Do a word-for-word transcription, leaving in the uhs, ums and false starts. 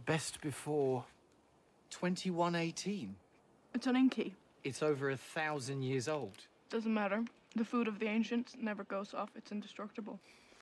Best before twenty-one eighteen. It's an Inky. It's over a thousand years old. Doesn't matter. The food of the ancients never goes off. It's indestructible.